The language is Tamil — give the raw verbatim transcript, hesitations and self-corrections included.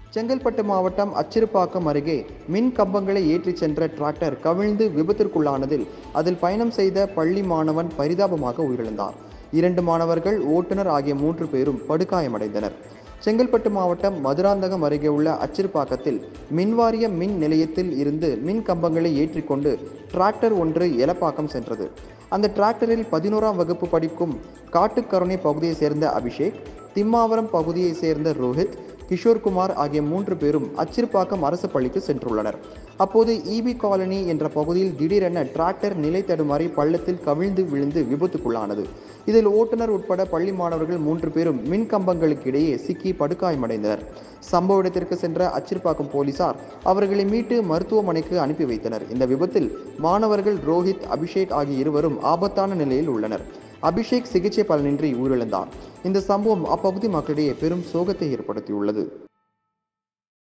செங்கல்பட்டு மாவட்டம் அச்சிறுபாக்கம் அருகே மின் கம்பங்களை ஏற்றிச் சென்ற டிராக்டர் கவிழ்ந்து விபத்திற்குள்ளானதில் அதில் பயணம் செய்த பள்ளி மாணவன் பரிதாபமாக உயிரிழந்தார். இரண்டு மாணவர்கள், ஓட்டுநர் ஆகிய மூன்று பேரும் படுகாயமடைந்தனர். செங்கல்பட்டு மாவட்டம் மதுராந்தகம் அருகே உள்ள அச்சிறுபாக்கத்தில் மின்வாரிய மின் நிலையத்தில் இருந்து மின் கம்பங்களை ஏற்றிக்கொண்டு டிராக்டர் ஒன்று எலப்பாக்கம் சென்றது. அந்த டிராக்டரில் பதினோராம் வகுப்பு படிக்கும் காட்டுக்கருணை பகுதியைச் சேர்ந்த அபிஷேக், திம்மாவரம் பகுதியைச் சேர்ந்த ரோஹித், கிஷோர்குமார் ஆகிய மூன்று பேரும் அச்சிறுபாக்கம் அரசு பள்ளிக்கு சென்றுள்ளனர். அப்போது ஈபி காலனி என்ற பகுதியில் திடீரென டிராக்டர் நிலை தடுமாறி பள்ளத்தில் கவிழ்ந்து விழுந்து விபத்துக்குள்ளானது. இதில் ஓட்டுநர் உட்பட பள்ளி மாணவர்கள் மூன்று பேரும் மின் கம்பங்களுக்கு இடையே சிக்கி படுகாயமடைந்தனர். சம்பவ இடத்திற்கு சென்ற அச்சிறுபாக்கம் போலீசார் அவர்களை மீட்டு மருத்துவமனைக்கு அனுப்பி வைத்தனர். இந்த விபத்தில் மாணவர்கள் ரோஹித், அபிஷேக் ஆகிய இருவரும் ஆபத்தான நிலையில் உள்ளனர். அபிஷேக் சிகிச்சை பலனின்றி உயிரிழந்தார். இந்த சம்பவம் அப்பகுதி மக்களிடையே பெரும் சோகத்தை ஏற்படுத்தியுள்ளது.